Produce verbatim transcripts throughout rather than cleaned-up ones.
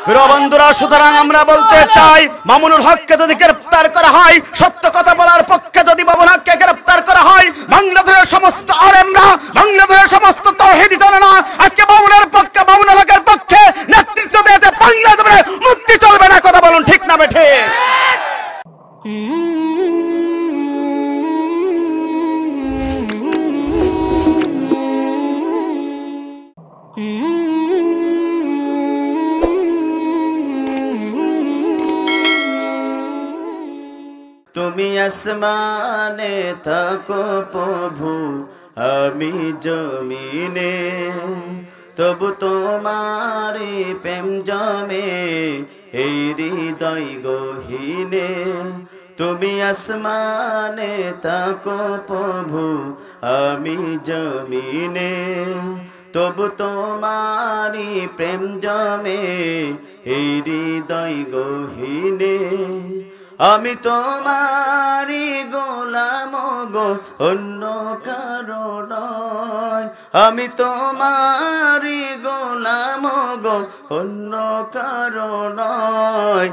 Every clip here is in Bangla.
প্রিয় বন্ধুরা, সুতরাং আমরা বলতে চাই, মামুনুল হককে যদি গ্রেফতার করা হয়, সত্য কথা বলার পক্ষে যদি মামুনুল হককে গ্রেফতার করা হয়, বাংলাদেশের সমস্ত আলেমরা, বাংলাদেশের সমস্ত তাওহীদি জানেনা আজকে মামুনুলের পক্ষে, মামুনুল হকের পক্ষে নেতৃত্ব দিয়েছে। বাংলাদেশে মুক্তি চলবে না। কথা বলুন, ঠিক না বেঠে? তুমি আসমানে থাকো প্রভু, আমি জমিনে, তবু তোমারি প্রেম জমে এই হৃদয় গহীনে। তুমি আসমানে থাকো প্রভু, আমি জমিনে, তবু তোমারি প্রেম জমে এই হৃদয় গহীনে। আমি তোমারি গোলাম গো, অন্য কারো নয়। আমি তোমারি গোলাম গো, অন্য কারো নয়।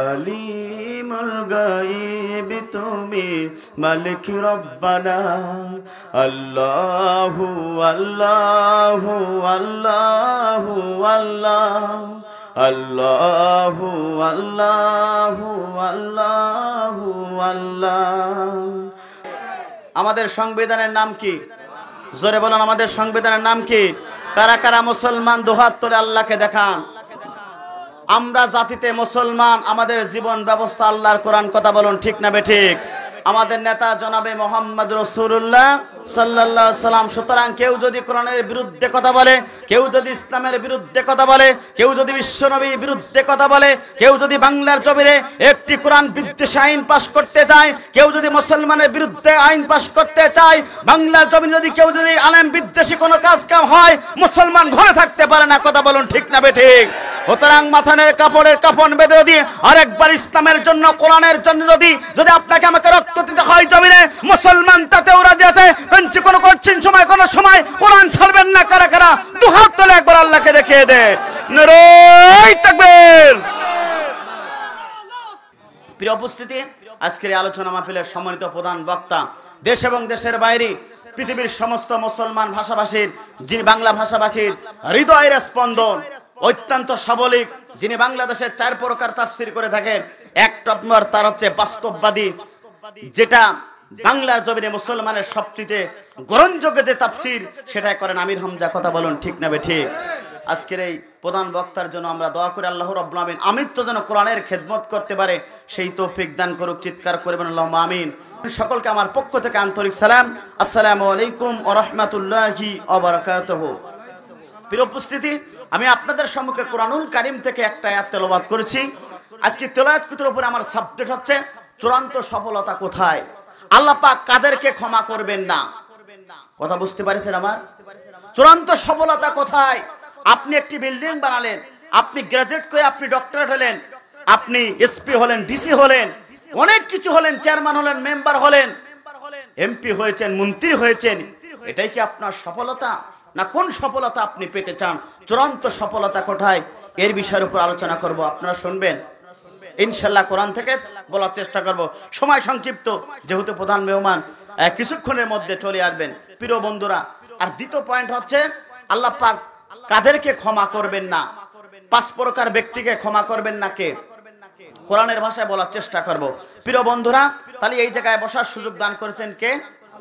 আলিমুল গায়ব তুমি, মালিক রব্বানা। আল্লাহু আল্লাহু আল্লাহু আল্লাহ, আল্লাহু আল্লাহু আল্লাহু আল্লাহ। আমাদের সংবিধানের নাম কি? জোরে বলেন, আমাদের সংবিধানের নাম কি? কারা কারা মুসলমান দুহাত তুলে আল্লাহকে দেখান। আমরা জাতিতে মুসলমান, আমাদের জীবন ব্যবস্থা আল্লাহর কোরআন। কথা বলুন, ঠিক না বেঠিক? আমাদের নেতা জনাবে মোহাম্মদ রাসূলুল্লাহ সাল্লাল্লাহু আলাইহি সাল্লাম। সুতরাং কেউ যদি কোরআনের বিরুদ্ধে কথা বলে, কেউ যদি ইসলামের বিরুদ্ধে কথা বলে, কেউ যদি বিশ্বনবীর বিরুদ্ধে কথা বলে, কেউ যদি বাংলার জমিনে একটি কোরআন বিদ্বেষী আইন পাশ করতে চায়, কেউ যদি মুসলমানের বিরুদ্ধে আইন পাশ করতে চায়, বাংলার জমিনে যদি কেউ যদি আলেম বিদ্বেষী কোনো কাজ কাম হয়, মুসলমান ঘরে থাকতে পারে না। কথা বলুন, ঠিক না বেঠিক? সুতরাং মাথানের কাপড়ের কাফন বেঁধে দিয়ে আরেকবার ইসলামের জন্য, কোরআনের জন্য যদি যদি আপনাকে আমাকে রক্ত দিতে হয় জমিনে, মুসলমান তাতেও রাজি আছে। কিন্তু কোনো কঠিন সময়, কোনো সময় কোরআন ছাড়বেন না। কারা কারা দুহাত তুলে একবার আল্লাহকে দেখিয়ে দে। নারায়ে তাকবীর। প্রিয় উপস্থিতি, আজকের এই আলোচনা মাহফিলের সম্মানিত প্রধান বক্তা, দেশ এবং দেশের বাইরে পৃথিবীর সমস্ত মুসলমান ভাষাভাষীর, যিনি বাংলা ভাষাভাষীর হৃদয়ের স্পন্দন, অত্যন্ত সাবলিক, যিনি বাংলাদেশের চার প্রকার তাফসীর করে থাকেন। এক নম্বর তার হচ্ছে বাস্তববাদী, যেটা বাংলার জমিনে মুসলমানের সবচেয়ে গ্রহণযোগ্য যে তাফসীর, সেটাই করেন আমির হামজা। কথা বলুন, ঠিক না বেঠিক? আজকের এই প্রধান বক্তার জন্য আমরা দোয়া করি আল্লাহ রাব্বুল আমিন আমৃত্যু যেন কোরআনের খেদমত করতে পারে, সেই তৌফিক দান করুক। চিৎকার করবেন আল্লাহুম্মা আমিন। সকলকে আমার পক্ষ থেকে আন্তরিক সালাম। আসসালামু আলাইকুম ওয়া রাহমাতুল্লাহি ওয়া বারাকাতুহু। প্রিয় উপস্থিতি, আমি আপনাদের সম্মুখে কোরআনুল কারীম থেকে একটা আয়াত তেলাওয়াত করেছি। আজকে তেলাওয়াতের উপরে আমার সাবজেক্ট হচ্ছে চূড়ান্ত সফলতা কোথায়? আল্লাহ পাক কাদেরকে ক্ষমা করবেন না? কথা বুঝতে পারছেন আমার? চূড়ান্ত সফলতা কোথায়? আপনি একটি বিল্ডিং বানালেন, আপনি গ্রাজুয়েট করে আপনি ডক্টরেট হলেন, আপনি এসপি হলেন, ডিসি হলেন, অনেক কিছু হলেন, চেয়ারম্যান হলেন, মেম্বার হলেন, এমপি হয়েছেন, মন্ত্রী হয়েছেন, এটাই কি আপনার সফলতা? না কোন সফলতা আপনি পেতে চান? চূড়ান্ত সফলতা কোথায়? এর বিষয়ের উপর আলোচনা করব। আপনারা শুনবেন ইনশাআল্লাহ। কোরআন থেকে বলার চেষ্টা করব। সময় সংক্ষিপ্ত, যেহেতু প্রধান মেহমান কিছুক্ষণের মধ্যে চলে আসবেন। প্রিয় বন্ধুরা, আর দ্বিতীয় পয়েন্ট হচ্ছে আল্লাহ পাক কাদেরকে ক্ষমা করবেন না? পাঁচ প্রকার ব্যক্তিকে ক্ষমা করবেন না কে? কোরআনের ভাষায় বলার চেষ্টা করব। প্রিয় বন্ধুরা, তাহলে এই জায়গায় বসার সুযোগ দান করেছেন কে?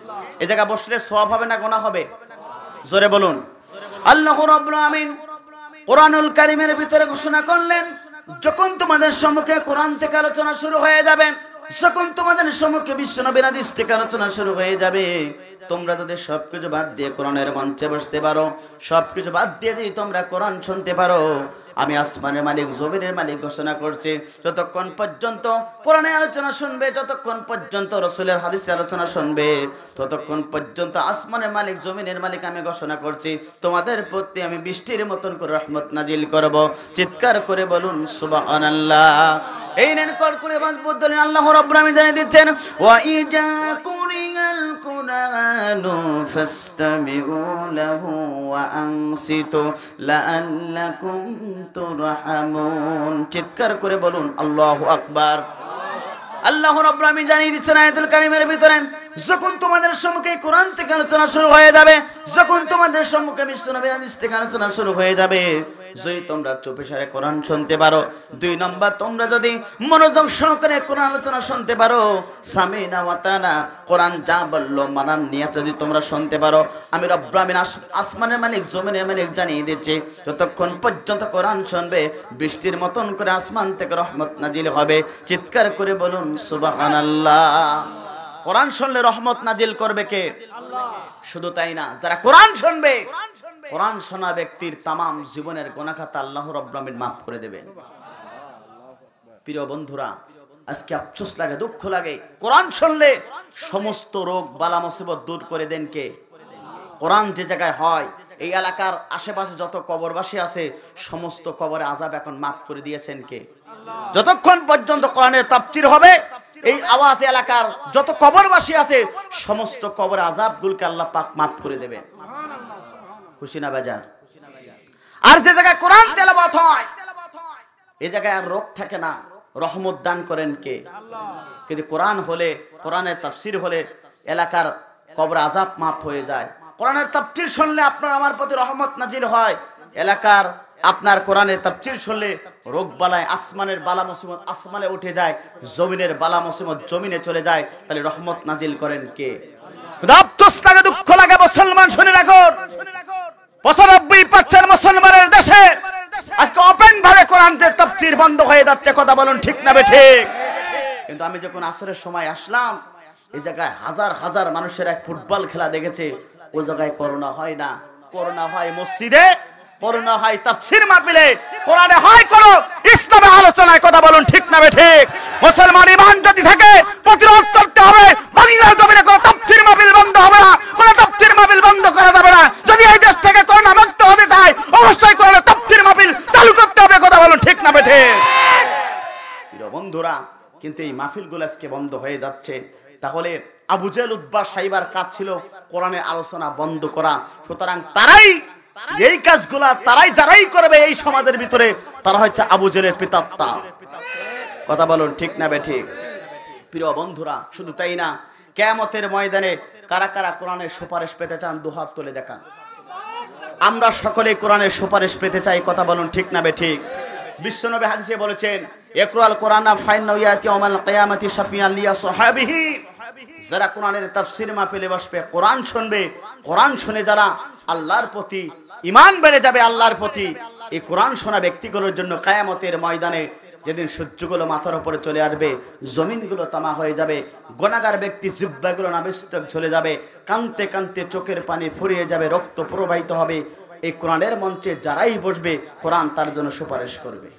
এই জায়গায় বসলে সওয়াব হবে না গুনাহ হবে? জোরে বলুন। আল্লাহ রাব্বুল আমিন কোরআনুল কারীমের ভিতরে ঘোষণা করলেন, যখন তোমাদের সম্মুখে কোরআন থেকে আলোচনা শুরু হয়ে যাবে, যখন তোমাদের সম্মুখে বিশ্বনবীর হাদিস থেকে আলোচনা শুরু হয়ে যাবে, তোমরা যদি সবকিছু বাদ দিয়ে কোরআনের মঞ্চে বসতে পারো, সবকিছু বাদ দিয়ে যদি তোমরা কোরআন শুনতে পারো, আমি আসমানের মালিক, জমিনের মালিক ঘোষণা করছি, যতক্ষণ পর্যন্ত কোরআনের আলোচনা শুনবে, যতক্ষণ পর্যন্ত রাসূলের হাদিসের আলোচনা শুনবে, ততক্ষণ পর্যন্ত আসমানের মালিক, জমিনের মালিক আমি ঘোষণা করছি, তোমাদের প্রতি আমি বৃষ্টির মতন করে রহমত নাজিল করব। চিৎকার করে বলুন সুবহানাল্লাহ। এই নেন কলকুলে মজবুত দলিল আল্লাহ রাব্বুল আলামিন জানিয়ে দিচ্ছেন ওয়া ইজা কুরিয়াল কুরআনু ফাসতামিউ লাহু ওয়া আনসিতু লাআল্লাকুম তুরহামুন। চিৎকার করে বলুন আল্লাহু আকবার। আল্লাহ রাব্বুল আলামিন জানিয়ে দিচ্ছেন আয়াতুল কারীমের ভিতরে, যখন তোমাদের সম্মুখে কোরআন থেকে আলোচনা শুরু হয়ে যাবে, যখন তোমাদের সম্মুখে বিশ্বনবী হাদিস থেকে আলোচনা শুরু হয়ে যাবে, যদি তোমরা চুপে সারে কোরআন শুনতে পারো, দুই নম্বর তোমরা যদি মনোযোগ সহকারে কোরআন আলোচনা শুনতে পারো, সামিনা ওয়া তানা, কোরআন যা বললো মানার নিয়ত যদি তোমরা শুনতে পারো, আমি রব্বুল আমিন আসমানের মালিক জমিনের মালিক জানিয়ে দিচ্ছি, যতক্ষণ পর্যন্ত কোরআন শুনবে বৃষ্টির মতন করে আসমান থেকে রহমত নাজিল হবে। চিৎকার করে বলুন সুবহানাল্লাহ। কোরআন শুনলে রহমত নাজিল করবে কে? আল্লাহ। শুধু তাই না, যারা কোরআন শুনবে, কোরআন শোনা ব্যক্তির তামাম জীবনের গুনাহ খাতা আল্লাহ রাব্বুল আমিন মাফ করে দেবেন। প্রিয় বন্ধুরা, আজকে আফসোস লাগে, দুঃখ লাগে, কোরআন শুনলে সমস্ত রোগ বালা মুসিবত দূর করে দেন কে? কোরআন যে জায়গায় হয়, এই এলাকার আশেপাশে যত কবরবাসী আছে সমস্ত কবরে আযাব এখন মাফ করে দিয়েছেন কে? যতক্ষণ পর্যন্ত কোরআনের তাফসীর হবে, এই আওয়াজ এলাকার যত কবরবাসী আছে সমস্ত কবর আযাবগুলোকে আল্লাহ পাক মাফ করে দেবেন। খুশি না বাজার? আর যে জায়গায় কোরআন তেলাওয়াত হয় এই জায়গায় আর রোগ থাকে না, রহমত দান করেন কে? আল্লাহ। কিন্তু কোরআন হলে, কোরআনের তাফসীর হলে এলাকার কবর আযাব মাফ হয়ে যায়। কোরআনের তাফসীর শুনলে আপনার আমার প্রতি রহমত নাজিল হয়। এলাকার আপনার কোরআনের তাফসীর শুনলে রোগ বালায় আসমানের বালা মুসিবত আসমানে উঠে যায়, জমিনের বালা মুসিবত জমিনে চলে যায়। তাহলে রহমত নাজিল করেন কে? আফসোস লাগে, দুঃখ লাগে, মুসলমান শুনে রাখুন, পঁচানব্বই পার্সেন্ট মুসলমানের দেশে আজকে ওপেন ভাবে কোরআনের তাফসীর বন্ধ হয়ে যাচ্ছে। কথা বলুন ঠিক না ঠিক? কিন্তু আমি যখন আসরের সময় আসলাম, এই জায়গায় হাজার হাজার মানুষের এক ফুটবল খেলা দেখেছে। ওই জায়গায় করোনা হয় না, করোনা হয় মসজিদে, করোনা হয় তাফসীর মাহফিলে, কোরআনে হয় করো ইসলামের আলোচনায়। কথা বলুন ঠিক না ঠিক? মুসলমান ঈমান যদি থাকে প্রতিরোধ করতে হবে। বাংলার জমিনে কোনো তাফসীর মাহফিল বন্ধ হবে না, কোনো তাফসীর মাহফিল বন্ধ করা যাবে না। যদি এই দেশ থেকে করোনা মুক্ত হতে চায় অবশ্যই কোরআনের তাফসীর মাহফিল চালু করতে হবে। কথা বলুন ঠিক না ঠিক? প্রিয় বন্ধুরা, কিন্তু এই মাহফিলগুলো আজকে বন্ধ হয়ে যাচ্ছে। তাহলে আবু জেহেল উতবা সাইবার কাজ ছিল কোরআনের আলোচনা বন্ধ করা। সুতরাং তারাই এই কাজগুলা তারাই যারাই করবে এই সমাজের ভিতরে, তারা হচ্ছে আবু জেহেলের পিতাত্তা। কথা বলুন ঠিক না ঠিক? প্রিয় বন্ধুরা, শুধু তাই না, কিয়ামতের ময়দানে কারা কারা কোরআনের সুপারিশ পেতে চান দুহাত তুলে দেখান। আমরা সকলে কোরআনের সুপারিশ পেতে চাই। কথা বলুন ঠিক না ঠিক? বিশ্বনবী হাদিসে বলেছেন, ইকরাল কোরআনা ফাইন্নাহু ইয়াতি ইয়াউমাল কিয়ামাতি শাফিআন লিয়া সাহাবিহি। যারা কোরআনের তাফসীর মাহফিলে বসবে, কোরআন শুনবে, কোরআন শুনে যারা আল্লাহর প্রতি ঈমান বেড়ে যাবে, আল্লাহর প্রতি, এই কোরআন শোনা ব্যক্তিগুলোর জন্য কিয়ামতের ময়দানে যেদিন সূর্যগুলো মাথার উপরে চলে আসবে, জমিনগুলো তামা হয়ে যাবে, গুনাহগার ব্যক্তি জিহ্বাগুলো নাবিস্তক চলে যাবে, কানতে কানতে চোখের পানি ফুরিয়ে যাবে, রক্ত প্রবাহিত হবে। এই কোরআনের মঞ্চে যারাই বসবে কোরআন তার জন্য সুপারিশ করবে।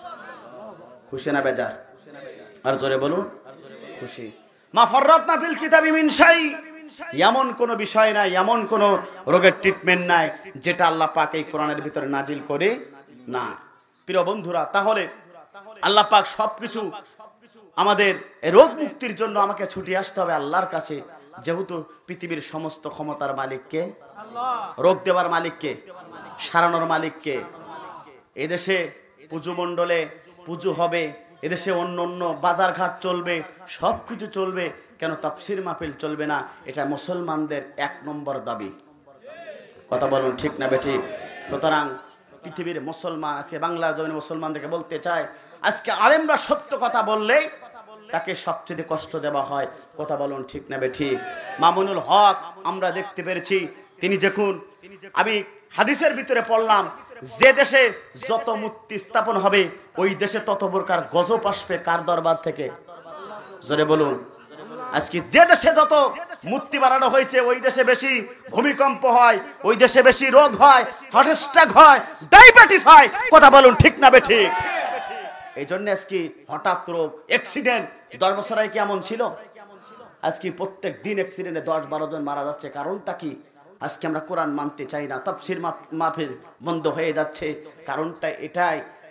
খুশি না বেজার? আর জোরে বলুন খুশি। মা ফররাতনা ফিল কিতাবি মিন শাই, এমন কোন বিষয় নাই, এমন কোন রোগের ট্রিটমেন্ট নাই যেটা আল্লাহ পাক এই কোরআনের ভিতরে নাজিল করে না। প্রিয় বন্ধুরা, তাহলে আল্লাহ পাক সবকিছু আমাদের রোগ মুক্তির জন্য আমাকে ছুটে আসতে হবে আল্লাহর কাছে। যেহেতু পৃথিবীর সমস্ত ক্ষমতার মালিককে, রোগ দেওয়ার মালিককে, সারানোর মালিককে। এদেশে পুজো মণ্ডলে পুজো হবে, এদেশে অন্য অন্য বাজার ঘাট চলবে, সবকিছু চলবে, কেন তাফসীর মাহফিল চলবে না? এটা মুসলমানদের এক নম্বর দাবি। কথা বলুন ঠিক না বেঠিক? সুতরাং পৃথিবীর মুসলমান, আজকে বাংলার জমিনে মুসলমানদেরকে বলতে চায়, আজকে আলেমরা সত্য কথা বললে তাকে সবচেয়ে কষ্ট দেওয়া হয়। কথা বলুন ঠিক না বেঠিক? মামুনুল হক আমরা দেখতে পেরেছি, তিনি যখন, আমি হাদিসের ভিতরে পড়লাম, যে দেশে যত মূর্তি স্থাপন হবে ওই দেশে তত প্রকার গজব আসবে। কার দরবার থেকে? জোরে বলুন। আজকে যে দেশে যত মূর্তি বানানো হয়েছে ওই দেশে বেশি ভূমিকম্প হয়, ওই দেশে বেশি রোগ হয়, হার্ট অ্যাটাক হয়, ডায়াবেটিস হয়। কথা বলুন ঠিক না বেঠিক? এই জন্য আজকে হঠাৎ রোগ, অ্যাক্সিডেন্ট, দশ বছর আগে কেমন ছিল? আজকে প্রত্যেক দিন অ্যাক্সিডেন্টে দশ বারো জন মারা যাচ্ছে। কারণটা কি? আজকে আমরা কোরআন মানতে চাই না, তাফসীর মাহফিল বন্ধ হয়ে যাচ্ছে। কারণটা এটাই,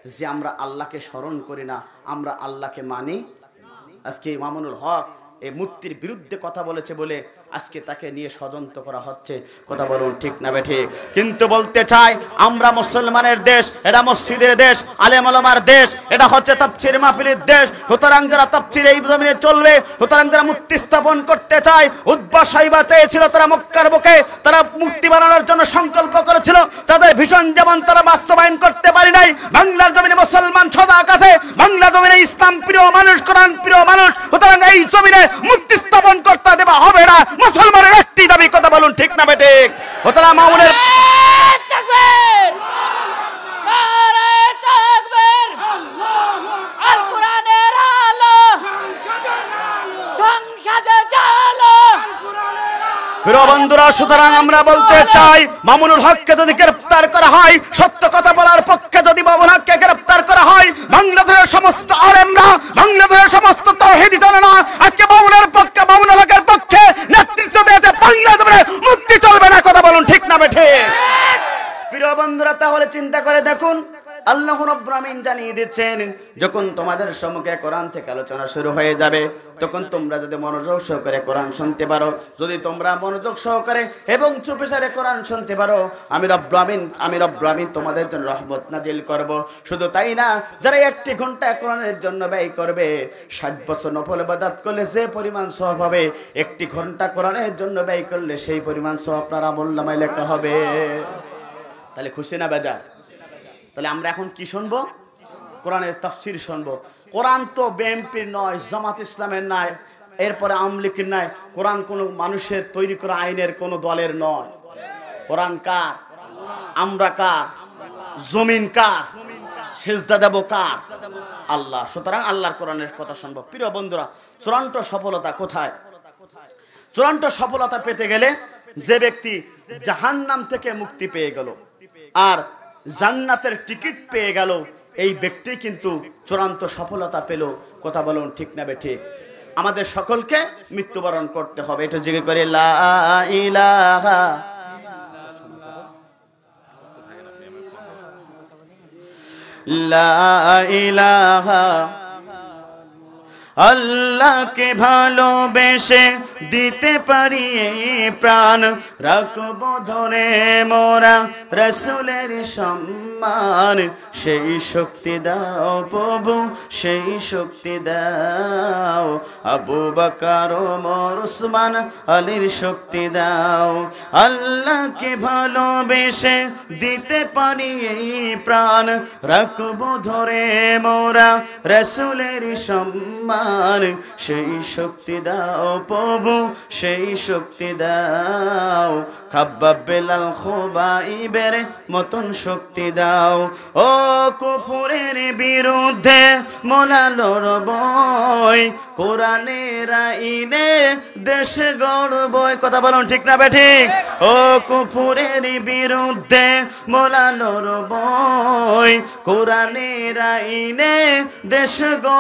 যে আমরা আল্লাহকে স্মরণ করি না, আমরা আল্লাহকে মানি। আজকে মামুনুল হক এই মূর্তির বিরুদ্ধে কথা বলেছে বলে আজকে তাকে নিয়ে ষড়যন্ত্র করা হচ্ছে। কথা বলুন ঠিক না বেঠিক? কিন্তু বলতে চাই, আমরা মুসলমানের দেশ, এটা মসজিদের দেশ, আলেম ওলামার দেশ, এটা হচ্ছে তাফসীর মাহফিলের দেশ। সুতরাং যারা তাফসীর এই জমিনে চলবে, সুতরাং যারা মূর্তি স্থাপন করতে চায়, উদ্বা সাইবা চেয়েছিল তারা মক্কার বুকে, তারা মূর্তি বানানোর জন্য সংকল্প করেছিল, তাদের ভীষণ যেমন তারা বাস্তবায়ন করতে পারি নাই। বাংলার জমিনে মুসলমান সজাগ আছে, বাংলা জমিনে ইসলাম প্রিয় মানুষ, কোরআন প্রিয় মানুষ, সুতরাং এই জমিনে মূর্তি স্থাপন করতে দেওয়া হবে না। মুসলমানের একটি দাবি। কথা বলুন ঠিক না বেঠিক? সুতরাং মামুনের প্রিয় বন্ধুরা, সুতরাং আমরা বলতে চাই, মামুনুল হককে যদি গ্রেফতার করা হয়, সত্য কথা বলার পক্ষে যদি মামুনুল হককে গ্রেফতার করা হয়, বাংলাদেশের সমস্ত আলেমরা, বাংলাদেশের সমস্ত তাওহীদি জানেনা আজকে মামুনুলের পক্ষে, মামুনুল হকের পক্ষে নেতৃত্ব দিয়েছে। বাংলাদেশে মুক্তি চলবে না। কথা বলুন ঠিক না বেঠিক? প্রিয় বন্ধুরা, তাহলে চিন্তা করে দেখুন, আল্লাহ রাব্বুল আমিন জানিয়ে দিচ্ছেন, যখন তোমাদের সম্মুখে কোরআন থেকে আলোচনা শুরু হয়ে যাবে, তখন তোমরা যদি মনোযোগ সহকারে কোরআন শুনতে পারো, যদি তোমরা মনোযোগ সহকারে এবং চুপচারে কোরআন শুনতে পারো, আমি রব্বুল আমিন আমি রব্বুল আমিন তোমাদের জন্য রহমত নাজিল করব। শুধু তাই না, যারা একটি ঘন্টা কোরআনের জন্য ব্যয় করবে, ষাট বছর নফল ইবাদত করলে যে পরিমাণ সওয়াব হবে, একটি ঘন্টা কোরআনের জন্য ব্যয় করলে সেই পরিমাণ সওয়াব আপনার আমলনামায় লেখা হবে। তাহলে খুশি না বেজার? তাহলে আমরা এখন কি শুনবো? কোরআনের তাফসীর শুনবো। কোরআন তো বিএনপির নয়, জামাত ইসলামের নয়, এরপরে আওয়ামী লীগের নয়। কোরআন কোনো মানুষের তৈরি করা আইনের কোনো দলের নয়। কোরআন কার? আমরা কার? জমিন কার? সেজদা দেব কার? আল্লাহ। সুতরাং আল্লাহর কোরআনের কথা শুনবো। প্রিয় বন্ধুরা, চূড়ান্ত সফলতা কোথায়? চূড়ান্ত সফলতা পেতে গেলে যে ব্যক্তি জাহান্নাম থেকে মুক্তি পেয়ে গেল আর জান্নাতের টিকিট পেয়ে গেল, এই ব্যক্তি কিন্তু চূড়ান্ত সফলতা পেল। কথা বলুন ঠিক না বেঠিক? আমাদের সকলকে মৃত্যুবরণ করতে হবে। এটা জিজ্ঞেস করে লা ইলাহা লা ইলাহা আল্লাহকে ভালোবেসে দিতে পারি প্রাণ, রাখবো ধরে মোরা রাসূলের সম্মান। সেই শক্তি দাও প্রভু, সেই শক্তি দাও, আবু বকর ওমর ওসমান আলীর শক্তি দাও। আল্লাহকে ভালোবেসে দিতে পারি প্রাণ, রাখবো ধরে মোরা রাসূলের সম্মান। সেই শক্তি দাও প্রভু, সেই শক্তি দাও, খাব্বাব বেলাল খুবাইবের মতন শক্তি দাও। ও কুফরের বিরুদ্ধে মোলা লড়বই, কোরআনের আইনে দেশ গড়বই। কথা বলুন ঠিক না বেঠিক? ও কুফরের বিরুদ্ধে মোলা লড়বই, কোরআনের আইনে দেশ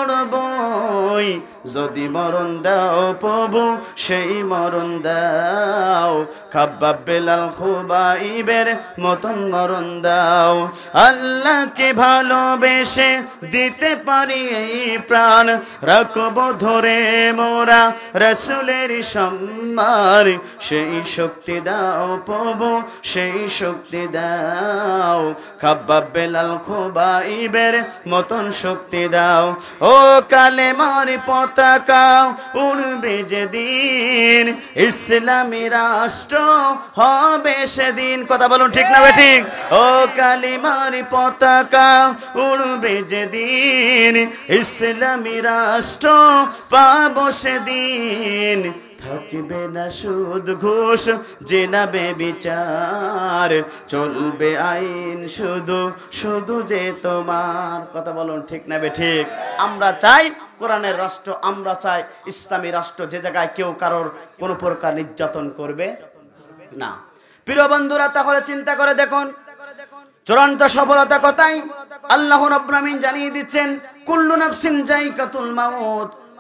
গড়বই। যদি মরণ দাও প্রভু, সেই মরণ দাও, খাব্বাব বেলাল খুবাইবের মতন মরণ দাও। আল্লাহকে ভালোবেসে দিতে পারি এই প্রাণ, রাখবো ধরে মোরা রাসূলের সম্মান। সেই শক্তি দাও প্রভু, সেই শক্তি দাও, খাব্বাব বেলাল খুবাইবের মতন শক্তি দাও। ও কালেমার পতাকা উড়বে যেদিন, ইসলামী রাষ্ট্র হবে সেদিন। কথা বলুন ঠিক না বেঠিক? ও কালিমার পতাকা উড়বে যেদিন, ইসলামী রাষ্ট্র পাবো সেদিন। থাকবে না সুদ ঘুষ, জেনাবে বিচার, চলবে আইন শুধু শুধু যে তোমার। কথা বলুন ঠিক না বেঠিক? আমরা চাই কোরআনের রাষ্ট্র, আমরা চাই ইসলামী রাষ্ট্র, যে জায়গায় কেউ কারোর কোনো প্রকার নির্যাতন করবে না। প্রিয় বন্ধুরা, তাহলে চিন্তা করে দেখুন চূড়ান্ত সফলতা কোথায়? আল্লাহ রাব্বুল আমিন জানিয়ে দিচ্ছেন, কুল্লু নাফসিন যায়কাতুল মাউত।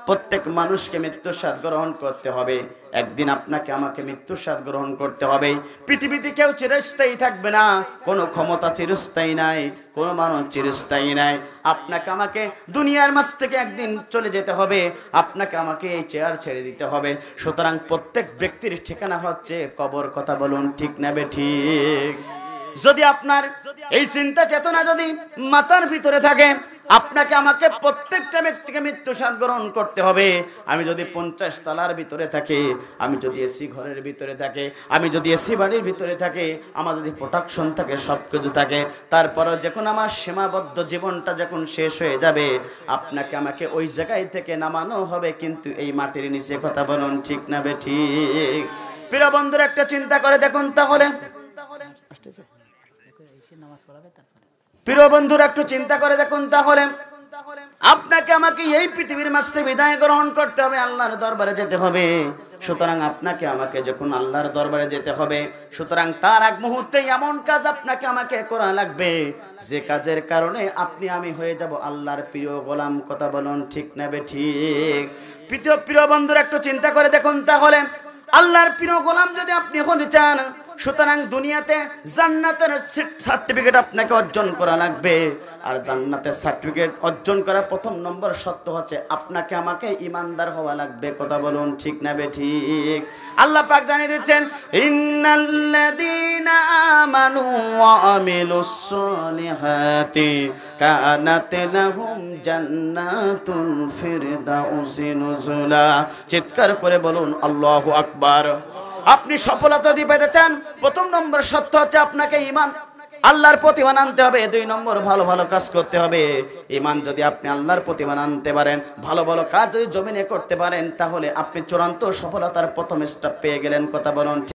প্রত্যেক মানুষকে মৃত্যুর স্বাদ গ্রহণ করতে হবে। একদিন আপনাকে আমাকে মৃত্যুর স্বাদ গ্রহণ করতে হবে। পৃথিবীতে কেউ চিরস্থায়ী থাকবে না, কোনো ক্ষমতা চিরস্থায়ী নাই, কোনো মানুষ চিরস্থায়ী নাই। আপনাকে আমাকে দুনিয়ার মাঝ থেকে একদিন চলে যেতে হবে, আপনাকে আমাকে এই চেয়ার ছেড়ে দিতে হবে। সুতরাং প্রত্যেক ব্যক্তির ঠিকানা হচ্ছে কবর। কথা বলুন ঠিক না বেঠিক? যদি আপনার এই চিন্তা চেতনা যদি মাথার ভিতরে থাকে, আপনাকে আমাকে প্রত্যেকটা ব্যক্তিকে মৃত্যু স্বাদ গ্রহণ করতে হবে। আমি যদি পঞ্চাশ তলার ভিতরে থাকি, আমি যদি এসি ঘরের ভিতরে থাকে, আমি যদি এসি বাড়ির ভিতরে থাকে, আমার যদি প্রোটেকশন থাকে, সব কিছু থাকে, তারপরও যখন আমার সীমাবদ্ধ জীবনটা যখন শেষ হয়ে যাবে, আপনাকে আমাকে ওই জায়গায় থেকে নামানো হবে, কিন্তু এই মাটির নিচে। কথা বলুন ঠিক না বেঠিক? প্রিয় বন্ধুরা, একটা চিন্তা করে দেখুন তাহলে। প্রিয় বন্ধুরা, একটু চিন্তা করে দেখুন তাহলে, আপনাকে আমাকে এই পৃথিবীর মাঝ থেকে বিদায় গ্রহণ করতে হবে, আল্লাহর দরবারে যেতে হবে। সুতরাং আপনাকে আমাকে যখন আল্লাহর দরবারে যেতে হবে, সুতরাং তার এক মুহূর্তে এমন কাজ আপনাকে আমাকে করা লাগবে, যে কাজের কারণে আপনি আমি হয়ে যাব আল্লাহর প্রিয় গোলাম। কথা বলুন ঠিক না বেঠিক? প্রিয় প্রিয় বন্ধুরা, একটু চিন্তা করে দেখুন তাহলে, আল্লাহর প্রিয় গোলাম যদি আপনি হতে চান, সুতরাং দুনিয়াতে জান্নাতের সার্টিফিকেট আপনাকে অর্জন করা লাগবে। আর জান্নাতের সার্টিফিকেট অর্জন করার প্রথম নম্বর শর্ত হচ্ছে আপনাকে আমাকে ঈমানদার হওয়া লাগবে। কথা বলুন ঠিক না বেঠিক? আল্লাহ পাক জানিয়ে দিচ্ছেন, ইন্নাল্লাযীনা আমানু ওয়া আমিলুস সলিহাতি কানাত লাহুম জান্নাতুল ফিরদাউসি নুজুলা। চিৎকার করে বলুন আল্লাহু আকবার। আপনি সফলতা যদি পেতে চান, প্রথম নম্বর সত্য হচ্ছে আপনাকে ঈমান, আল্লাহর প্রতি ঈমান আনতে হবে। দুই নম্বর ভালো ভালো কাজ করতে হবে। ঈমান যদি আপনি আল্লাহর প্রতি ঈমান আনতে পারেন, ভালো ভালো কাজ যদি জমিনে করতে পারেন, তাহলে আপনি চূড়ান্ত সফলতার প্রথম স্টেপ পেয়ে গেলেন। কথা বলুন।